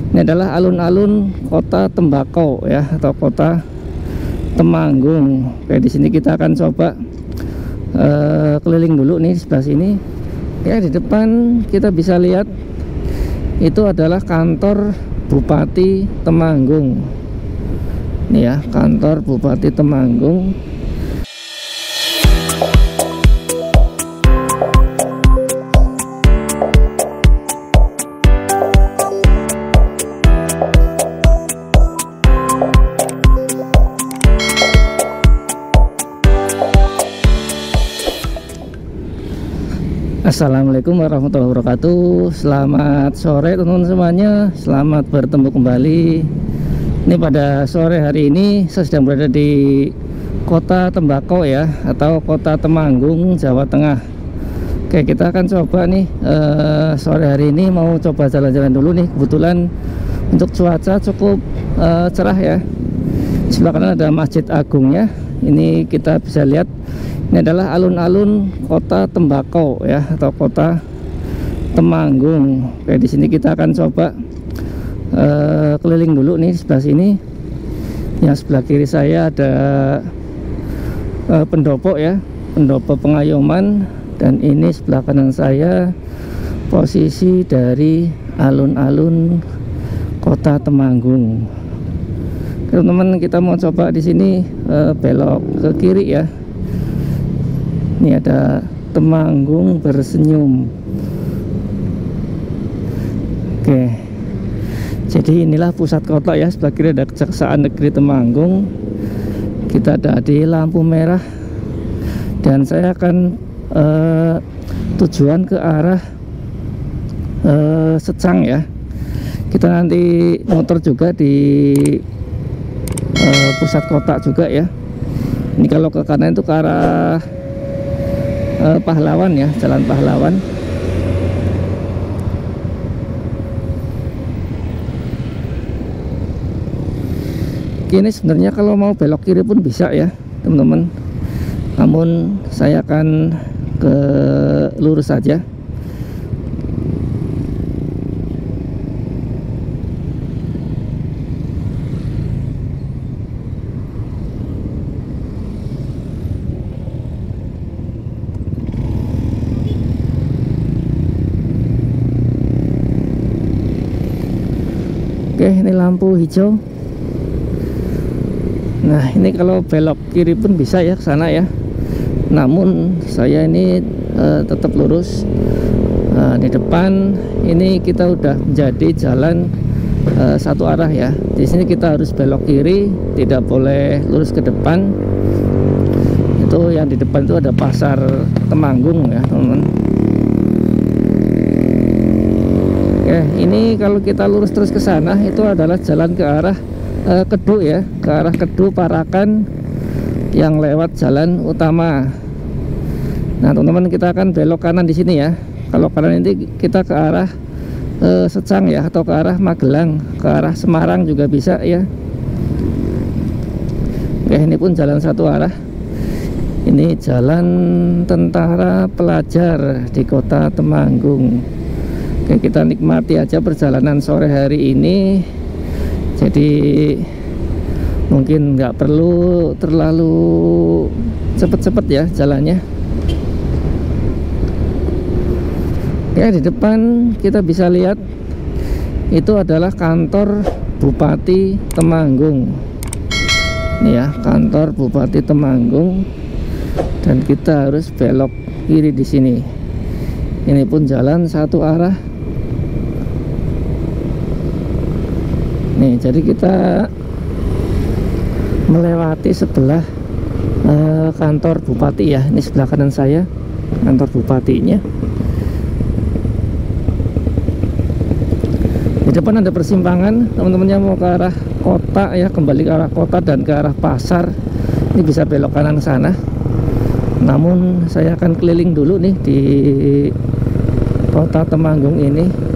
Ini adalah alun-alun kota tembakau ya, atau kota Temanggung. Oke, di sini kita akan coba keliling dulu nih di sebelah sini. Ya, di depan kita bisa lihat itu adalah kantor Bupati Temanggung. Nih ya, kantor Bupati Temanggung. Assalamualaikum warahmatullahi wabarakatuh. Selamat sore teman-teman semuanya. Selamat bertemu kembali. Ini pada sore hari ini saya sedang berada di kota Tembakau ya, atau kota Temanggung, Jawa Tengah. Oke, kita akan coba nih sore hari ini mau coba jalan-jalan dulu nih. Kebetulan untuk cuaca cukup cerah ya. Di sebelah kanan ada Masjid Agungnya. Ini kita bisa lihat. Ini adalah alun-alun kota Tembakau ya, atau kota Temanggung. Oke, di sini kita akan coba keliling dulu nih di sebelah sini. Yang sebelah kiri saya ada pendopo ya, pendopo Pengayoman, dan ini sebelah kanan saya posisi dari alun-alun kota Temanggung. Teman-teman, kita mau coba di sini belok ke kiri ya. Ini ada Temanggung Bersenyum. Oke, jadi inilah pusat kota ya. Sebelah kiri ada Kejaksaan Negeri Temanggung. Kita ada di lampu merah, dan saya akan tujuan ke arah Secang ya. Kita nanti motor juga di pusat kota juga ya. Ini kalau ke kanan itu ke arah Pahlawan ya, Jalan Pahlawan. Ini sebenarnya kalau mau belok kiri pun bisa ya teman-teman, namun saya akan ke lurus saja. Oke, ini lampu hijau. Nah, ini kalau belok kiri pun bisa ya ke sana ya. Namun saya ini tetap lurus. Di depan ini kita udah menjadi jalan satu arah ya. Di sini kita harus belok kiri, tidak boleh lurus ke depan. Itu yang di depan itu ada pasar Temanggung ya, teman-teman. Oke, ini kalau kita lurus terus ke sana itu adalah jalan ke arah Kedu ya, ke arah Kedu Parakan yang lewat jalan utama. Nah, teman-teman, kita akan belok kanan di sini ya. Kalau kanan ini kita ke arah Secang ya, atau ke arah Magelang, ke arah Semarang juga bisa ya. Oke, ini pun jalan satu arah. Ini jalan Tentara Pelajar di kota Temanggung. Oke, kita nikmati aja perjalanan sore hari ini. Jadi mungkin nggak perlu terlalu cepet-cepet ya jalannya. Ya, di depan kita bisa lihat itu adalah kantor Bupati Temanggung. Ini ya, kantor Bupati Temanggung, dan kita harus belok kiri di sini. Ini pun jalan satu arah. Nih, jadi kita melewati sebelah kantor bupati ya. Ini sebelah kanan saya kantor bupatinya. Di depan ada persimpangan, teman-teman yang mau ke arah kota ya, kembali ke arah kota dan ke arah pasar. Ini bisa belok kanan sana. Namun saya akan keliling dulu nih di kota Temanggung ini.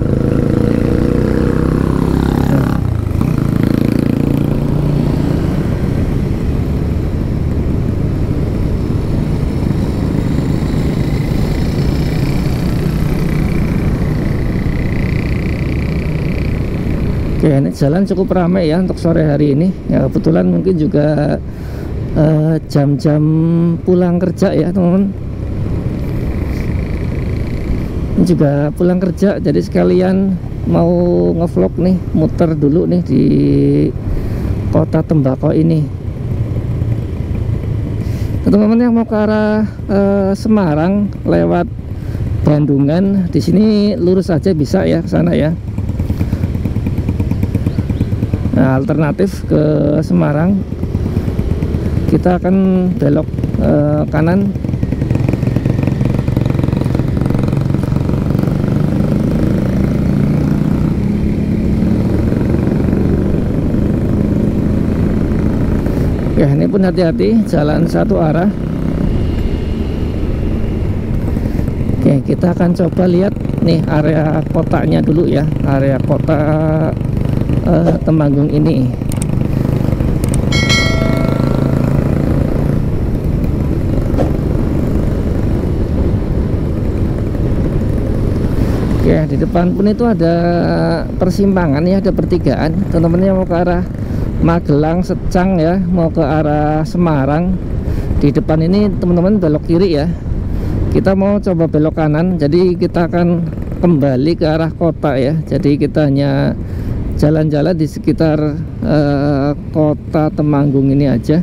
Oke, ini jalan cukup ramai ya untuk sore hari ini ya, kebetulan mungkin juga jam-jam pulang kerja ya teman-teman. Ini juga pulang kerja, jadi sekalian mau ngevlog nih, muter dulu nih di kota tembakau ini. Teman-teman yang mau ke arah Semarang lewat Bandungan, di sini lurus aja bisa ya ke sana ya. Nah, alternatif ke Semarang kita akan belok kanan. Ya, ini pun hati-hati, jalan satu arah. Oke, kita akan coba lihat nih area kotanya dulu ya, area kota Temanggung ini. Ya, di depan pun itu ada persimpangan ya, ada pertigaan. Teman-teman yang mau ke arah Magelang, Secang ya, mau ke arah Semarang, di depan ini teman-teman belok kiri ya. Kita mau coba belok kanan, jadi kita akan kembali ke arah kota ya. Jadi kita hanya jalan-jalan di sekitar kota Temanggung ini aja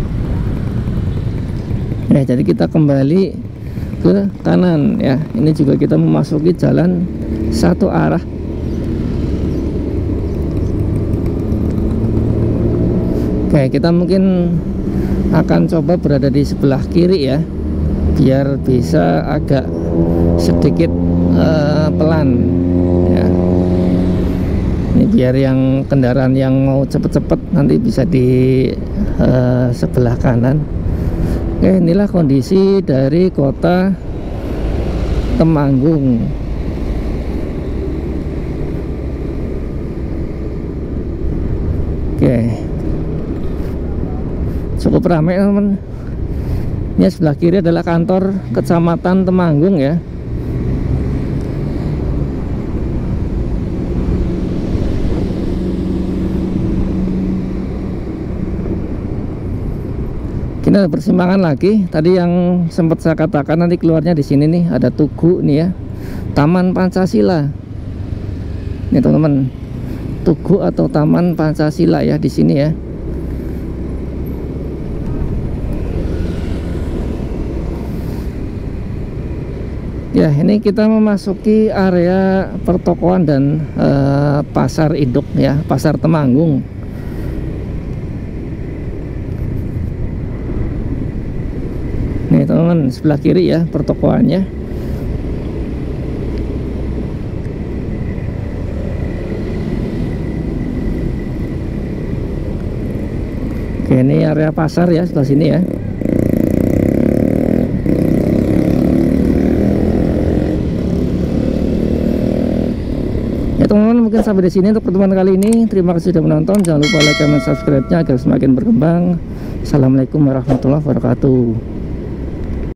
ya. Jadi kita kembali ke kanan ya. Ini juga kita memasuki jalan satu arah. Oke, kita mungkin akan coba berada di sebelah kiri ya, biar bisa agak sedikit pelan ya. Ini biar yang kendaraan yang mau cepet-cepet nanti bisa di sebelah kanan. Oke, inilah kondisi dari kota Temanggung. Oke, cukup ramai teman-teman. Ini sebelah kiri adalah kantor Kecamatan Temanggung ya. Ini ada persimpangan lagi. Tadi yang sempat saya katakan nanti keluarnya di sini nih, ada Tugu nih ya, Taman Pancasila. Nih teman-teman, Tugu atau Taman Pancasila ya di sini ya. Ya, ini kita memasuki area pertokoan dan pasar induk ya, Pasar Temanggung. Nih teman-teman, sebelah kiri ya pertokoannya. Oke, ini area pasar ya, sebelah sini ya. Ya teman-teman, mungkin sampai di sini untuk pertemuan kali ini. Terima kasih sudah menonton. Jangan lupa like, comment, subscribe-nya agar semakin berkembang. Assalamualaikum warahmatullahi wabarakatuh.